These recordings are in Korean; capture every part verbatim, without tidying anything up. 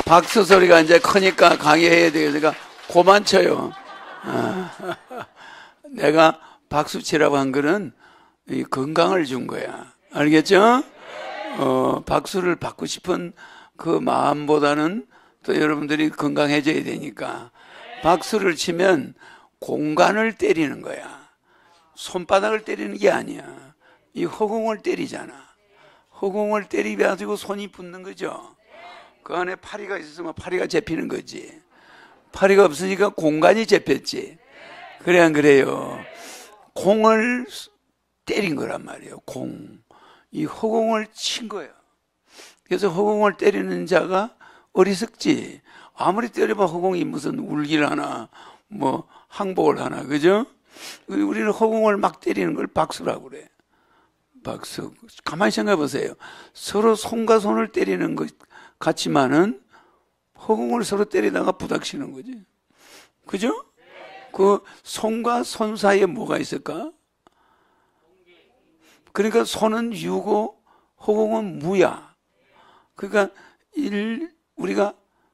박수 소리가 이제 크니까 강의해야 되니까 그만 쳐요. 아, 내가 박수 치라고 한 거는 이 건강을 준 거야. 알겠죠? 어, 박수를 받고 싶은 그 마음보다는 또 여러분들이 건강해져야 되니까 박수를 치면 공간을 때리는 거야. 손바닥을 때리는 게 아니야. 이 허공을 때리잖아. 허공을 때리가지고 손이 붙는 거죠. 그 안에 파리가 있었으면 파리가 잡히는 거지. 파리가 없으니까 공간이 잡혔지. 그래 안 그래요? 공을 때린 거란 말이에요. 공. 이 허공을 친 거예요. 그래서 허공을 때리는 자가 어리석지. 아무리 때려봐 허공이 무슨 울기를 하나 뭐 항복을 하나, 그죠? 우리는 허공을 막 때리는 걸 박수라고 그래. 박수. 가만히 생각해 보세요. 서로 손과 손을 때리는 것 같지만은 허공을 서로 때리다가 부닥치는 거지. 그죠? 그 손과 손 사이에 뭐가 있을까? 그러니까 손은 유고 허공은 무야. 그러니까 일, 우리가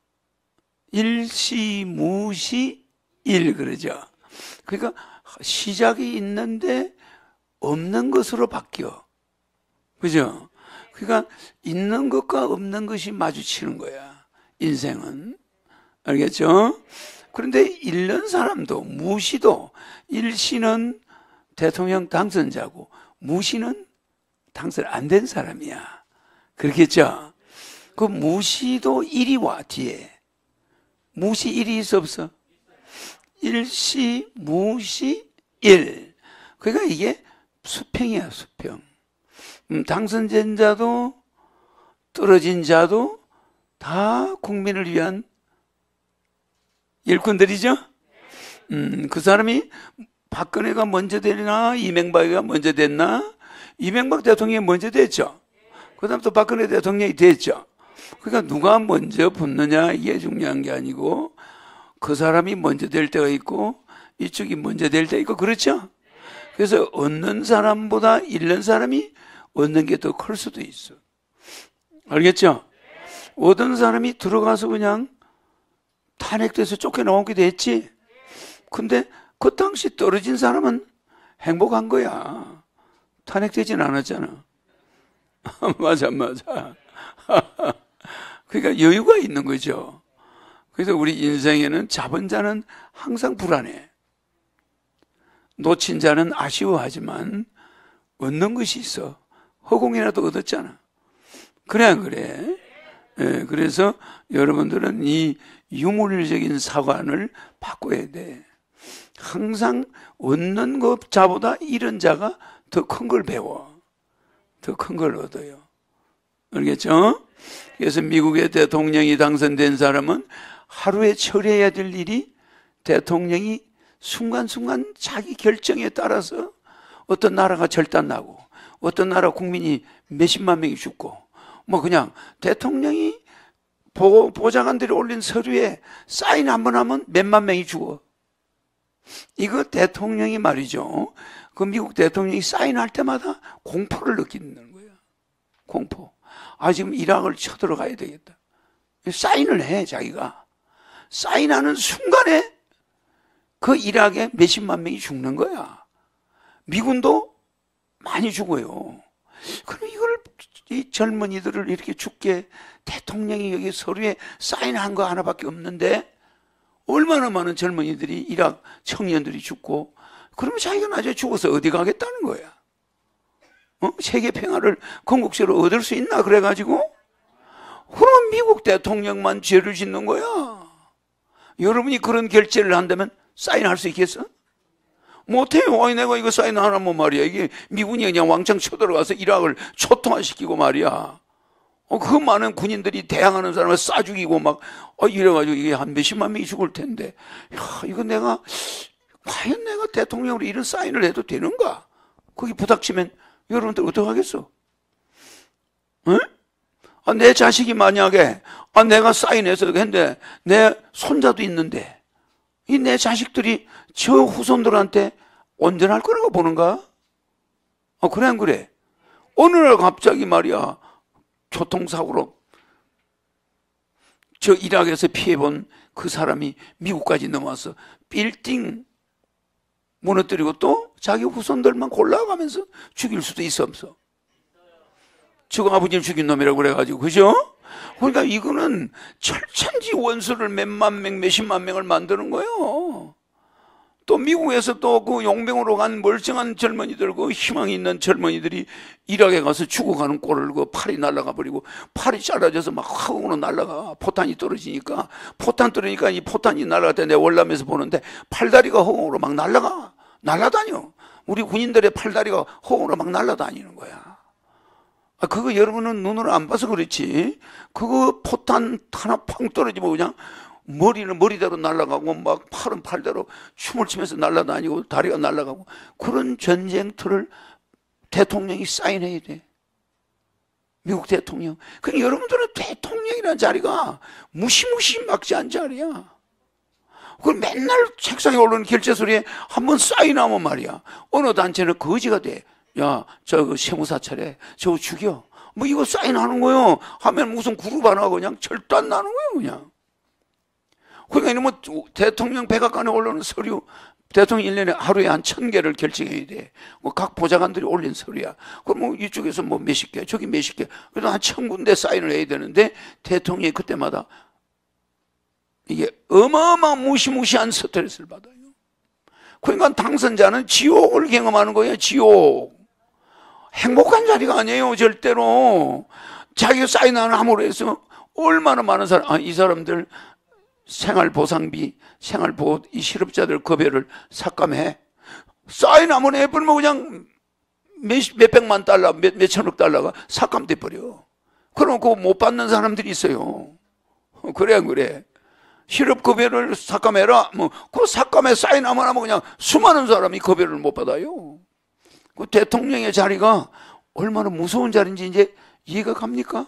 일시무시 일 그러죠. 그러니까 시작이 있는데 없는 것으로 바뀌어. 그죠? 그러니까 있는 것과 없는 것이 마주치는 거야. 인생은. 알겠죠? 그런데 잃는 사람도, 무시도, 일시는 대통령 당선자고 무시는 당선 안 된 사람이야. 그렇겠죠? 그 무시도 일이 와, 뒤에. 무시 일이 있어, 없어? 일시, 무시, 일. 그러니까 이게 수평이야, 수평. 음, 당선된 자도 떨어진 자도 다 국민을 위한 일꾼들이죠? 음, 그 사람이 박근혜가 먼저 되나 이명박이가 먼저 됐나? 이명박 대통령이 먼저 됐죠. 그 다음 또 박근혜 대통령이 됐죠. 그러니까 누가 먼저 붙느냐 이게 중요한 게 아니고 그 사람이 먼저 될 때가 있고 이쪽이 먼저 될 때 있고 그렇죠? 그래서 얻는 사람보다 잃는 사람이 얻는 게 더 클 수도 있어. 알겠죠? 얻은 사람이 들어가서 그냥 탄핵돼서 쫓겨나오기도 했지. 근데 그 당시 떨어진 사람은 행복한 거야. 탄핵되진 않았잖아. 맞아, 맞아. 그러니까 여유가 있는 거죠. 그래서 우리 인생에는 잡은 자는 항상 불안해. 놓친 자는 아쉬워하지만 얻는 것이 있어. 허공이라도 얻었잖아. 그래 안 그래? 예, 그래서 여러분들은 이 유물적인 사관을 바꿔야 돼. 항상 얻는 것 자보다 잃은 자가 더 큰 걸 배워. 더 큰 걸 얻어요. 알겠죠? 그래서 미국의 대통령이 당선된 사람은 하루에 처리해야 될 일이 대통령이 순간순간 자기 결정에 따라서 어떤 나라가 절단나고 어떤 나라 국민이 몇십만 명이 죽고 뭐 그냥 대통령이 보, 보좌관들이 올린 서류에 사인 한 번 하면 몇만 명이 죽어. 이거 대통령이 말이죠. 그 미국 대통령이 사인할 때마다 공포를 느끼는 거예요. 공포. 아, 지금 이락을 쳐들어가야 되겠다. 사인을 해, 자기가. 사인하는 순간에 그 이락에 몇십만 명이 죽는 거야. 미군도 많이 죽어요. 그럼 이걸, 이 젊은이들을 이렇게 죽게 대통령이 여기 서류에 사인한 거 하나밖에 없는데 얼마나 많은 젊은이들이 이락 청년들이 죽고 그러면 자기가 나중에 죽어서 어디 가겠다는 거야. 어? 세계 평화를 건국적으로 얻을 수 있나 그래가지고 그럼 미국 대통령만 죄를 짓는 거야. 여러분이 그런 결제를 한다면 사인할 수 있겠어? 못해요. 아니 내가 이거 사인 안 하면 말이야 이게 미군이 그냥 왕창 쳐들어가서 이락을 초토화시키고 말이야. 어, 그 많은 군인들이 대항하는 사람을 쏴 죽이고 막, 어, 이래가지고 이게 한 몇십만 명이 죽을 텐데, 야, 이거 내가, 과연 내가 대통령으로 이런 사인을 해도 되는가? 거기 부닥치면 여러분들 어떡하겠어? 응? 아, 내 자식이 만약에, 아, 내가 사인해서 했는데, 내 손자도 있는데, 이 내 자식들이 저 후손들한테 온전할 거라고 보는가? 아, 그래, 안 그래? 어느 날 갑자기 말이야, 교통사고로 저 이락에서 피해본 그 사람이 미국까지 넘어와서 빌딩 무너뜨리고 또 자기 후손들만 골라가면서 죽일 수도 있어 없어? 지금 아버지를 죽인 놈이라고 그래가지고, 그죠? 그러니까 이거는 철천지 원수를 몇만 명, 몇십만 명을 만드는 거예요. 또 미국에서 또 그 용병으로 간 멀쩡한 젊은이들, 그 희망이 있는 젊은이들이 이락에 가서 죽어가는 꼴을 그 팔이 날아가 버리고, 팔이 잘라져서 막 화공으로 날아가. 포탄이 떨어지니까, 포탄 떨어지니까 이 포탄이 날아갈 때 내가 월남에서 보는데 팔다리가 허공으로 막 날아가. 날아다녀. 우리 군인들의 팔다리가 허공으로 막 날아다니는 거야. 아, 그거 여러분은 눈으로 안 봐서 그렇지. 그거 포탄 하나 팡 떨어지면 그냥 머리는 머리대로 날아가고 막 팔은 팔대로 춤을 추면서 날아다니고 다리가 날아가고, 그런 전쟁터를 대통령이 사인해야 돼. 미국 대통령. 그러니까 여러분들은 대통령이라는 자리가 무시무시 막지한 자리야. 그걸 맨날 책상에 오르는 결제 소리에 한번 사인하면 말이야, 어느 단체는 거지가 돼. 야, 저 세무사찰에 저거 죽여. 뭐 이거 사인하는 거요. 하면 무슨 그룹 하나 그냥 절도 안 나는 거예요, 그냥. 그러니까 뭐 대통령 백악관에 올라오는 서류, 대통령 일 년에 하루에 한 천 개를 결정해야 돼. 뭐 각 보좌관들이 올린 서류야. 그럼 뭐 이쪽에서 뭐 몇십 개, 저기 몇십 개, 그래도 한 천 군데 사인을 해야 되는데, 대통령이 그때마다 이게 어마어마한 무시무시한 스트레스를 받아요. 그러니까 당선자는 지옥을 경험하는 거예요, 지옥. 행복한 자리가 아니에요, 절대로. 자기가 사인하는 함으로 해서 얼마나 많은 사람, 아, 이 사람들 생활보상비, 생활보호, 이 실업자들 급여를 삭감해. 사인하면 해버리면 그냥 몇, 몇백만 달러, 몇, 몇천억 달러가 삭감돼 버려. 그럼 그거 못 받는 사람들이 있어요. 그래, 안 그래? 실업급여를 삭감해라. 뭐, 그 삭감에 사인하면 하면 그냥 수많은 사람이 급여를 못 받아요. 그 대통령의 자리가 얼마나 무서운 자리인지 이제 이해가 갑니까?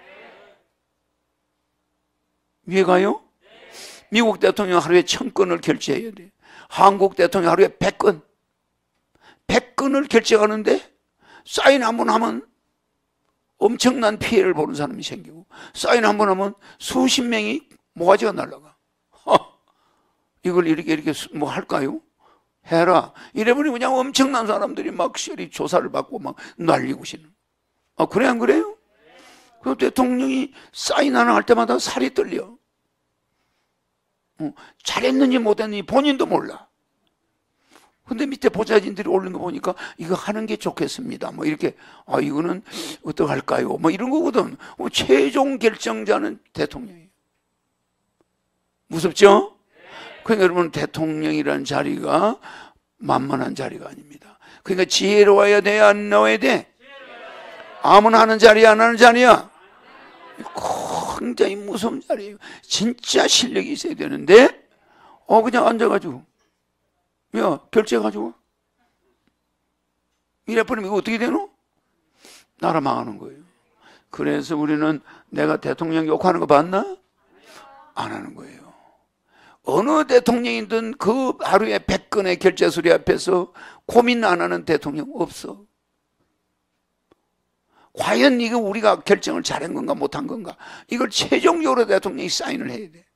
이해가요? 미국 대통령 하루에 천 건을 결제해야 돼. 한국 대통령 하루에 백 건. 백 건을 결제하는데 사인 한 번 하면 엄청난 피해를 보는 사람이 생기고, 사인 한 번 하면 수십 명이 모가지가 날아가. 허, 이걸 이렇게 이렇게 뭐 할까요? 해라. 이래버리면 그냥 엄청난 사람들이 막 시리 조사를 받고 막 날리고 싶는. 아, 그래, 안 그래요? 그 대통령이 사인 하나 할 때마다 살이 떨려. 어, 잘했는지 못했는지 본인도 몰라. 근데 밑에 보좌진들이 올린 거 보니까 이거 하는 게 좋겠습니다. 뭐 이렇게, 아, 이거는 어떡할까요? 뭐 이런 거거든. 뭐 최종 결정자는 대통령이에요. 무섭죠? 그러니까 여러분, 대통령이라는 자리가 만만한 자리가 아닙니다. 그러니까 지혜로워야 돼, 안 넣어야 돼? 아무나 하는 자리야, 안 하는 자리야? 굉장히 무서운 자리예요. 진짜 실력이 있어야 되는데, 어, 그냥 앉아가지고, 야, 결제해가지고, 이래버리면 이거 어떻게 되노? 나라 망하는 거예요. 그래서 우리는 내가 대통령 욕하는 거 봤나? 안 하는 거예요. 어느 대통령이든 그 하루에 백 건의 결제 소리 앞에서 고민 안 하는 대통령 없어. 과연 이거 우리가 결정을 잘한 건가 못한 건가, 이걸 최종적으로 대통령이 사인을 해야 돼.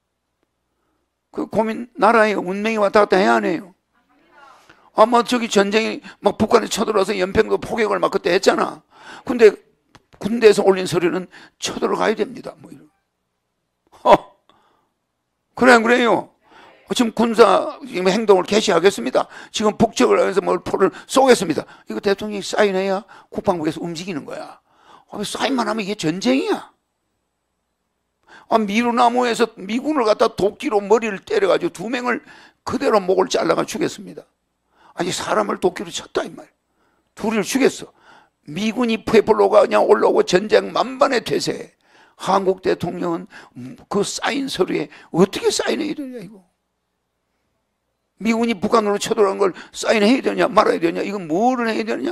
그 고민, 나라의 운명이 왔다 갔다 해야 안 해요? 아, 뭐 저기 전쟁이 막 북한에 쳐들어와서 연평도 포격을 막 그때 했잖아. 근데 군대에서 올린 서류는 쳐들어가야 됩니다. 뭐 이런. 어. 그래, 안 그래요? 지금 군사 지금 행동을 개시하겠습니다. 지금 북측을 해서 뭘 포를 쏘겠습니다. 이거 대통령이 사인해야 국방부에서 움직이는 거야. 아, 사인만 하면 이게 전쟁이야. 아, 미루나무에서 미군을 갖다 도끼로 머리를 때려가지고 두 명을 그대로 목을 잘라가 죽였습니다. 아니, 사람을 도끼로 쳤다 이 말. 둘을 죽였어. 미군이 푸에블로가 그냥 올라오고 전쟁 만반의 태세. 한국 대통령은 그 사인 서류에 어떻게 사인해야 되냐, 이거. 미군이 북한으로 쳐들어간 걸 사인해야 되냐 말아야 되냐, 이건 뭐를 해야 되느냐.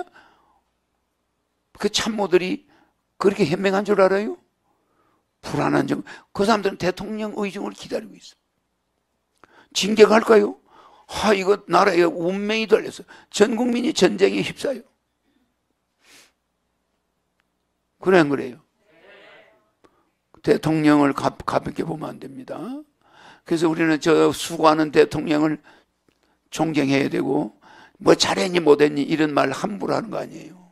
그 참모들이 그렇게 현명한 줄 알아요? 불안한 점. 그 사람들은 대통령 의중을 기다리고 있어. 진격할까요? 아, 이거 나라의 운명이 달렸어. 전 국민이 전쟁에 휩싸여. 그래, 안 그래요? 대통령을 가, 가볍게 보면 안 됩니다. 그래서 우리는 저 수고하는 대통령을 존경해야 되고, 뭐 잘했니 못했니 이런 말 함부로 하는 거 아니에요.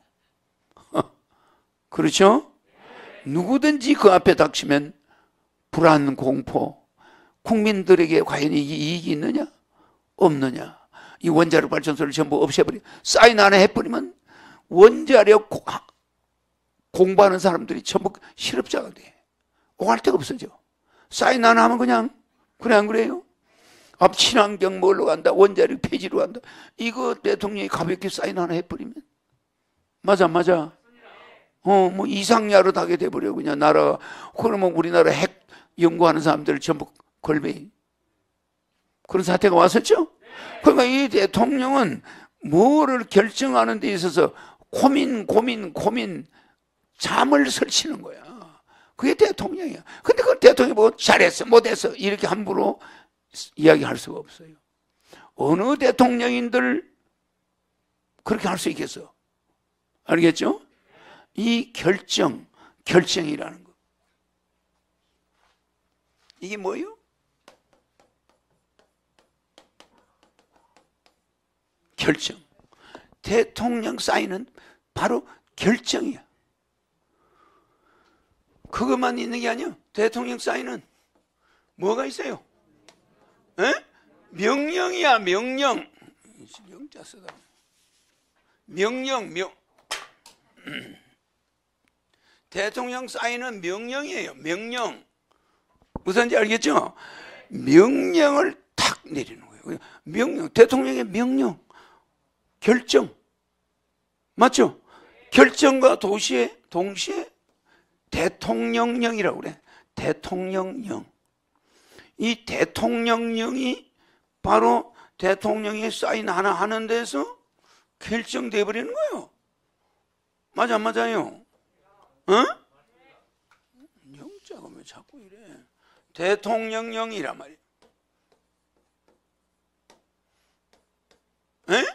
그렇죠? 누구든지 그 앞에 닥치면 불안, 공포, 국민들에게 과연 이게 이익이 있느냐? 없느냐? 이 원자력 발전소를 전부 없애버리, 사인 하나 해버리면 원자력 고, 공부하는 사람들이 전부 실업자가 돼. 오갈 데가 없어져. 사인 하나 하면 그냥, 그래 안 그래요? 앞 친환경 뭘로 간다, 원자력 폐지로 간다. 이거 대통령이 가볍게 사인 하나 해버리면, 맞아 맞아. 어, 뭐 이상야로 하게 돼버려 그냥 나라. 그러면 우리나라 핵 연구하는 사람들 전부 걸베이. 그런 사태가 왔었죠. 그러니까 이 대통령은 뭐를 결정하는 데 있어서 고민 고민 고민 잠을 설치는 거야. 그게 대통령이야. 근데 그 대통령이 뭐 잘했어 못했어 이렇게 함부로 이야기할 수가 없어요. 어느 대통령인들 그렇게 할 수 있겠어? 알겠죠? 이 결정, 결정이라는 거. 이게 뭐예요? 결정. 대통령 사인은 바로 결정이야. 그것만 있는 게 아니야. 대통령 사인은 뭐가 있어요? 에? 명령이야, 명령. 영자 쓰다. 명령, 명. 대통령 사인은 명령이에요. 명령. 무슨지 알겠죠? 명령을 탁 내리는 거예요. 명령, 대통령의 명령, 결정. 맞죠? 결정과 동시에, 동시에 대통령령이라고 그래. 대통령령. 이 대통령령이 바로 대통령이 사인 하나 하는 데서 결정돼 버리는 거예요. 맞아, 맞아요. 어? 영자가 왜 자꾸 이래? 대통령령이란 말이에요. 에?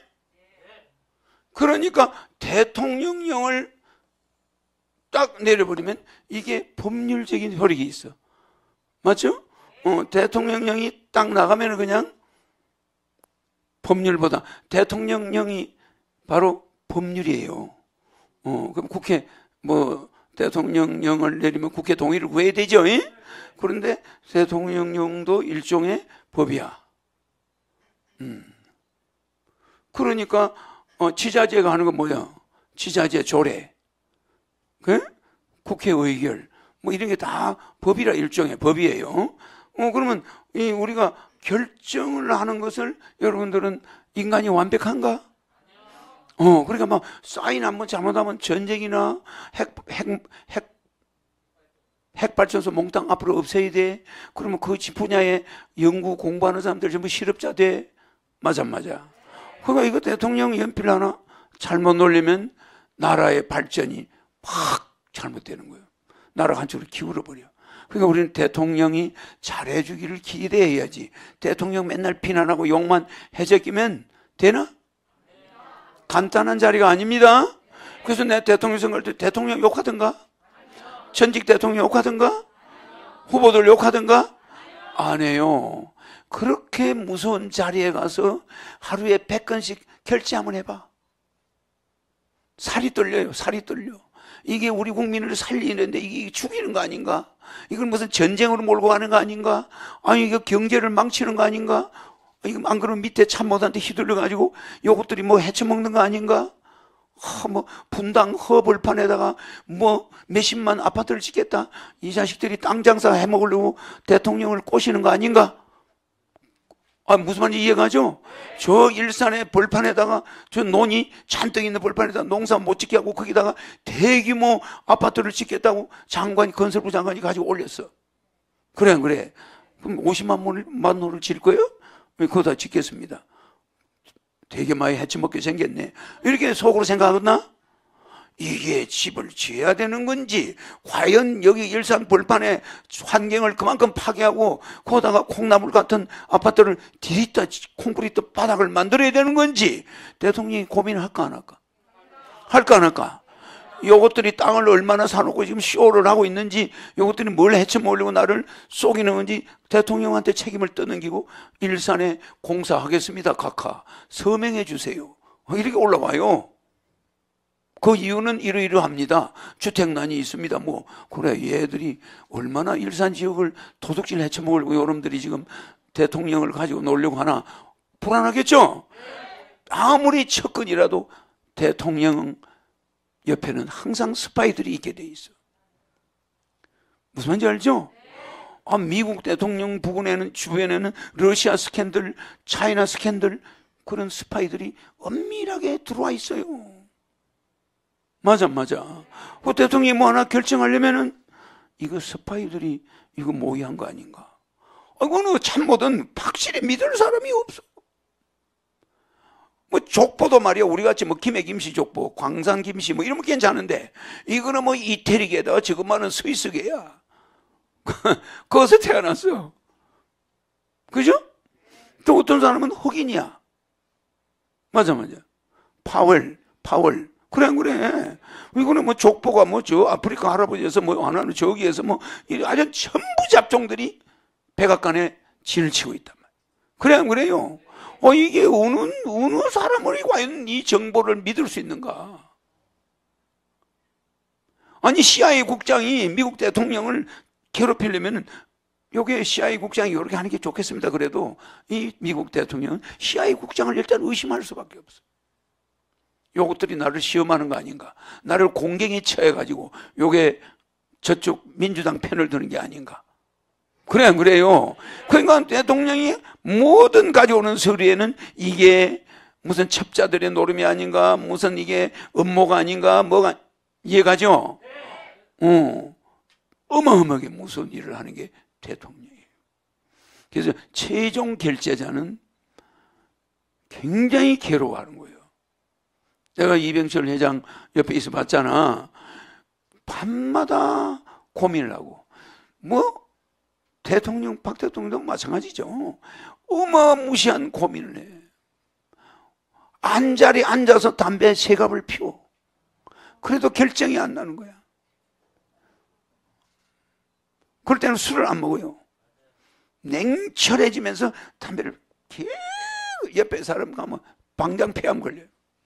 그러니까 대통령령을 딱 내려버리면 이게 법률적인 효력이 있어. 맞죠? 어, 대통령령이 딱 나가면 그냥 법률보다 대통령령이 바로 법률이에요. 어, 그럼 국회 뭐 대통령령을 내리면 국회 동의를 구해야 되죠. 예? 그런데 대통령령도 일종의 법이야. 음. 그러니까 어, 지자체가 하는 건 뭐야? 지자체 조례, 그? 국회 의결, 뭐 이런 게 다 법이라 일종의 법이에요. 어, 그러면 이 우리가 결정을 하는 것을 여러분들은 인간이 완벽한가? 어, 그러니까 막 사인 한번 잘못하면 전쟁이나 핵, 핵, 핵, 핵발전소 몽땅 앞으로 없애야 돼. 그러면 그 분야에 연구 공부하는 사람들 전부 실업자 돼. 맞아, 맞아. 그러니까 이거 대통령 연필 하나 잘못 놀리면 나라의 발전이 확 잘못되는 거예요. 나라가 한쪽으로 기울어버려. 그러니까 우리는 대통령이 잘해주기를 기대해야지. 대통령 맨날 비난하고 욕만 해제끼면 되나? 간단한 자리가 아닙니다. 그래서 내 대통령 선거할 때 대통령 욕하든가? 전직 대통령 욕하든가? 후보들 욕하든가? 안 해요. 그렇게 무서운 자리에 가서 하루에 백 건씩 결제 한번 해봐. 살이 떨려요. 살이 떨려. 이게 우리 국민을 살리는데 이게 죽이는 거 아닌가? 이걸 무슨 전쟁으로 몰고 가는 거 아닌가? 아니 이거 경제를 망치는 거 아닌가? 이거 안 그러면 밑에 참모들한테 휘둘려가지고 요것들이 뭐 해쳐먹는 거 아닌가? 어, 뭐 분당 허벌판에다가 뭐 몇십만 아파트를 짓겠다. 이 자식들이 땅 장사 해먹으려고 대통령을 꼬시는 거 아닌가? 아, 무슨 말인지 이해가죠? 저 일산의 벌판에다가 저 논이 잔뜩 있는 벌판에다가 농사 못 짓게 하고 거기다가 대규모 아파트를 짓겠다고 장관이, 건설부 장관이 가지고 올렸어. 그래 안 그래? 그럼 오십만 호를 질 거예요? 그거 다 짓겠습니다. 되게 많이 해쳐먹게 생겼네. 이렇게 속으로 생각하나? 이게 집을 지어야 되는 건지, 과연 여기 일산 벌판에 환경을 그만큼 파괴하고 거기다가 콩나물 같은 아파트를 디리다 콘크리트 바닥을 만들어야 되는 건지 대통령이 고민을 할까 안 할까? 할까 안 할까? 요것들이 땅을 얼마나 사놓고 지금 쇼를 하고 있는지, 요것들이 뭘 헤쳐먹으려고 나를 속이는 건지 대통령한테 책임을 떠넘기고 일산에 공사하겠습니다. 각하 서명해 주세요. 이렇게 올라와요. 그 이유는 이러이러합니다. 주택난이 있습니다. 뭐 그래, 얘들이 얼마나 일산 지역을 도둑질 헤쳐먹으려고 여러분들이 지금 대통령을 가지고 놀려고 하나. 불안하겠죠? 아무리 척근이라도 대통령 옆에는 항상 스파이들이 있게 돼 있어. 무슨 말인지 알죠? 아, 미국 대통령 부근에는, 주변에는 러시아 스캔들, 차이나 스캔들, 그런 스파이들이 엄밀하게 들어와 있어요. 맞아, 맞아. 그 대통령이 뭐 하나 결정하려면은 이거 스파이들이 이거 모의한 거 아닌가? 이거는 참모든 확실히 믿을 사람이 없어. 뭐 족보도 말이야, 우리 같이 뭐 김해 김씨 족보, 광산 김씨 뭐 이러면 괜찮은데, 이거는 뭐 이태리계다, 지금만은 스위스계야. 거기서 태어났어. 그죠? 또 어떤 사람은 흑인이야. 맞아, 맞아. 파월, 파월. 그래, 안 그래. 이거는 뭐 족보가 뭐 저 아프리카 할아버지에서 뭐 하나는 저기에서 뭐 아주 전부 잡종들이 백악관에 진을 치고 있단 말이야. 그래, 안 그래요? 어, 이게 어느, 어느 사람을 과연 이 정보를 믿을 수 있는가? 아니, 씨아이에이 국장이 미국 대통령을 괴롭히려면 요게 씨아이에이 국장이 이렇게 하는 게 좋겠습니다. 그래도 이 미국 대통령은 씨아이에이 국장을 일단 의심할 수밖에 없어. 요것들이 나를 시험하는 거 아닌가? 나를 공경에 처해가지고 요게 저쪽 민주당 편을 드는 게 아닌가? 그래, 안 그래요? 그러니까 대통령이 모든 가져오는 서류에는 이게 무슨 첩자들의 노름이 아닌가, 무슨 이게 음모가 아닌가, 뭐가, 이해가죠? 어, 어마어마하게 무서운 일을 하는 게 대통령이에요. 그래서 최종 결재자는 굉장히 괴로워하는 거예요. 내가 이병철 회장 옆에 있어 봤잖아. 밤마다 고민을 하고, 뭐, 대통령, 박 대통령도 마찬가지죠. 어마무시한 고민을 해. 한자리 앉아서 담배 세 갑을 피워. 그래도 결정이 안 나는 거야. 그럴 때는 술을 안 먹어요. 냉철해지면서 담배를 계속, 옆에 사람 가면 방장폐암 걸려요.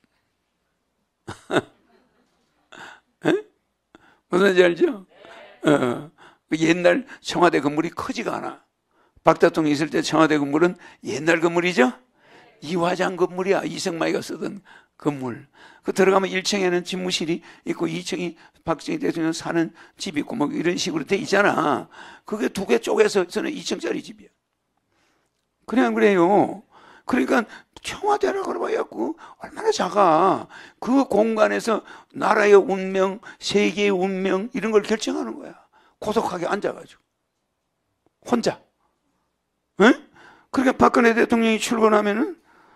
무슨지 알죠? 어. 옛날 청와대 건물이 크지가 않아. 박 대통령 있을 때 청와대 건물은 옛날 건물이죠? 이화장 건물이야. 이승만이가 쓰던 건물. 그 들어가면 일 층에는 집무실이 있고 이 층이 박정희 대통령 사는 집이 있고 뭐 이런 식으로 돼 있잖아. 그게 두 개 쪼개서는 이 층짜리 집이야. 그래, 안 그래요? 그러니까 청와대라 그러봐야고 얼마나 작아. 그 공간에서 나라의 운명, 세계의 운명 이런 걸 결정하는 거야. 고독하게 앉아가지고 혼자. 응? 그러니까 박근혜 대통령이 출근하면은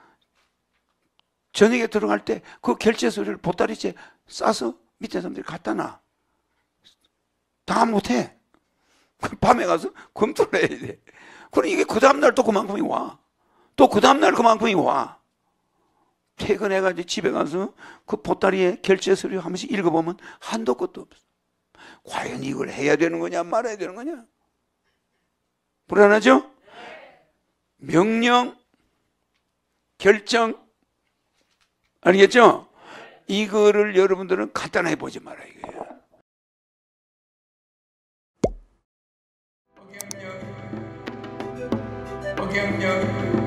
저녁에 들어갈 때 그 결제 서류를 보따리째 싸서 밑에 사람들이 갖다 놔. 다 못해. 밤에 가서 검토를 해야 돼. 그럼 이게 그 다음날 또 그만큼이 와. 또 그 다음날 그만큼이 와. 퇴근해가지고 집에 가서 그 보따리에 결제 서류 한 번씩 읽어보면 한도 끝도 없어. 과연 이걸 해야 되는 거냐 말아야 되는 거냐? 불안하죠? 명령, 결정, 알겠죠? 이거를 여러분들은 간단하게 보지 마라 이거예요. 어경력, 어경력.